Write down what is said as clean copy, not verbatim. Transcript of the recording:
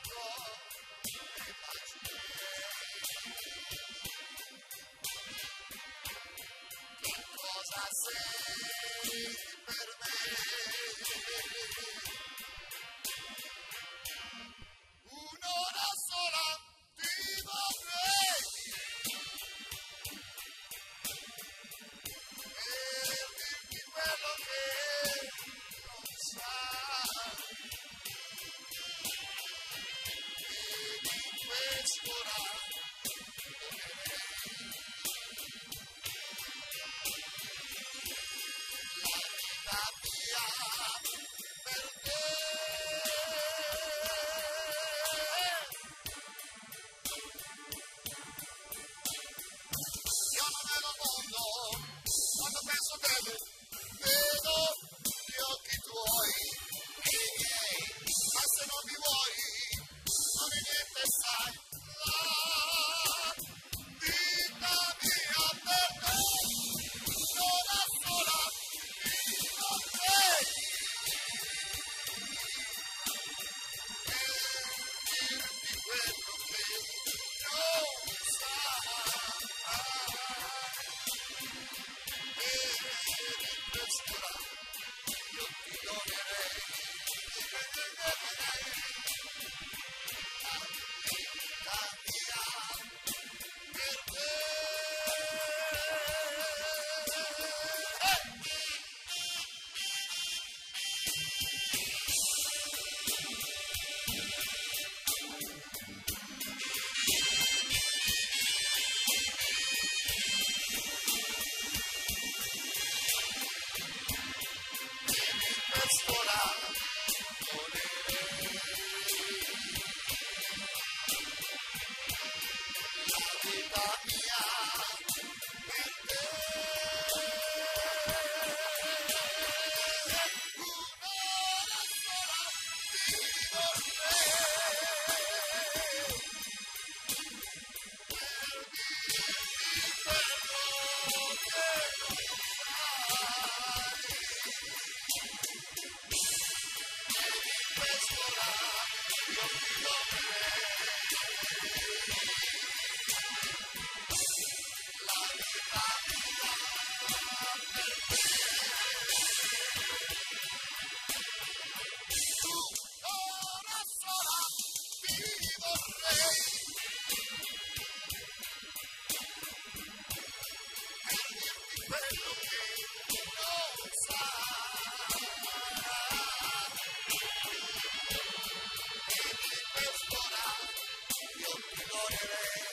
Cosa sei per me? Un'ora sola ti vorrei per dirti quello che non sai, ed in quest'ora quando penso a te, vedo gli occhi tuoi e i miei, ma se non mi vuoi, non è niente, sai, la vita mia per te, un'ora sola ti vorrei, per dirti quello che non sai. Io ti donerei la vita mia per te. Quest'ora volerei la vita mia per te. Un'ora sola ti vorrei per dirti quello che non sai. Quest'ora io ti donerei la vita mia per te. Un'ora sola ti vorrei per dirti quello che non sai. Quest'ora io ti donerei